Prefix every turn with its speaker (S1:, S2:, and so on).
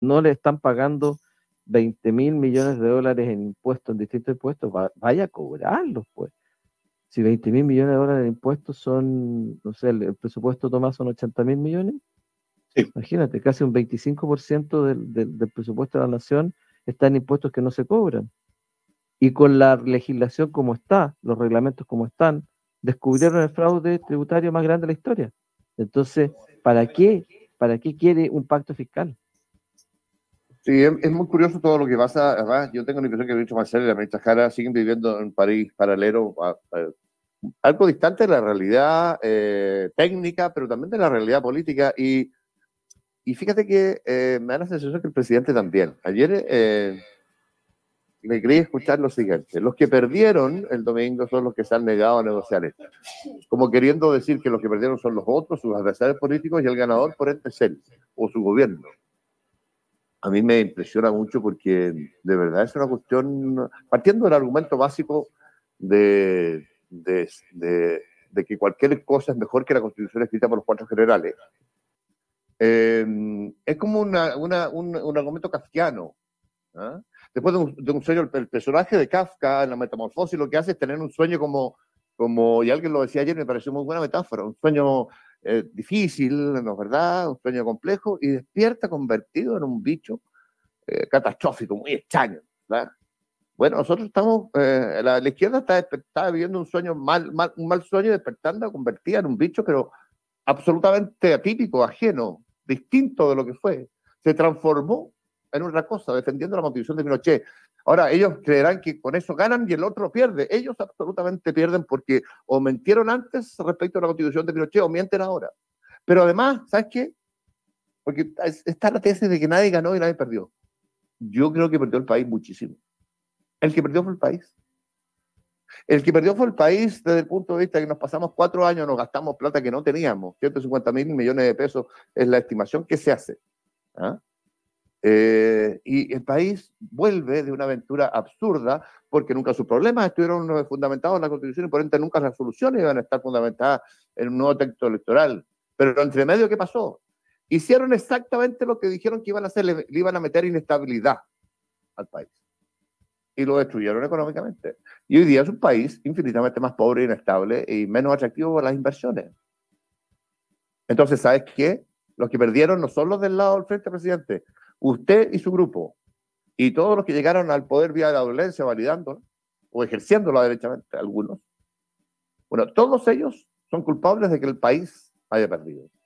S1: no le están pagando 20.000 millones de dólares en impuestos, en distintos impuestos, vaya a cobrarlos, pues. Si 20.000 millones de dólares de impuestos son, no sé, el presupuesto Tomás son 80.000 millones,
S2: Sí.
S1: Imagínate, casi un 25% del presupuesto de la nación está en impuestos que no se cobran. Y con la legislación como está, los reglamentos como están, descubrieron el fraude tributario más grande de la historia. Entonces, ¿para qué? ¿Para qué quiere un pacto fiscal?
S2: Sí, es muy curioso todo lo que pasa. Además, yo tengo la impresión que Lucho Marcelo y la ministra Jara siguen viviendo en un país paralelo, algo distante de la realidad técnica, pero también de la realidad política. Y fíjate que me da la sensación que el presidente también. Ayer me quería escuchar lo siguiente. Los que perdieron el domingo son los que se han negado a negociar esto. Como queriendo decir que los que perdieron son los otros, sus adversarios políticos, y el ganador por ende es él o su gobierno. A mí me impresiona mucho porque de verdad es una cuestión, partiendo del argumento básico de, de, de que cualquier cosa es mejor que la Constitución escrita por los cuatro generales, es como un argumento kafkiano. ¿Ah? Después de un sueño, el personaje de Kafka en la Metamorfosis lo que hace es tener un sueño como y alguien lo decía ayer, me pareció muy buena metáfora, un sueño difícil, ¿no es verdad? Un sueño complejo, y despierta convertido en un bicho catastrófico, muy extraño, ¿verdad? Bueno, nosotros estamos, la izquierda está viviendo un sueño un mal sueño, despertando, convertida en un bicho, pero absolutamente atípico, ajeno, distinto de lo que fue. Se transformó en otra cosa, defendiendo la constitución de Pinochet. Ahora, ellos creerán que con eso ganan y el otro pierde. Ellos absolutamente pierden porque o mentieron antes respecto a la constitución de Pinochet o mienten ahora. Pero además, ¿sabes qué? Porque está la tesis de que nadie ganó y nadie perdió. Yo creo que perdió el país muchísimo. El que perdió fue el país. El que perdió fue el país desde el punto de vista de que nos pasamos 4 años, nos gastamos plata que no teníamos. 150.000 millones de pesos es la estimación que se hace. ¿Ah? Y el país vuelve de una aventura absurda porque nunca sus problemas estuvieron fundamentados en la Constitución y por ende nunca las soluciones iban a estar fundamentadas en un nuevo texto electoral. Pero entre medio, ¿qué pasó? Hicieron exactamente lo que dijeron que iban a hacer, le iban a meter inestabilidad al país. Y lo destruyeron económicamente. Y hoy día es un país infinitamente más pobre, inestable y menos atractivo para las inversiones. Entonces, ¿sabes qué? Los que perdieron no son los del lado del frente, presidente. Usted y su grupo, y todos los que llegaron al poder vía la violencia, validándola, o ejerciéndola derechamente, algunos. Bueno, todos ellos son culpables de que el país haya perdido.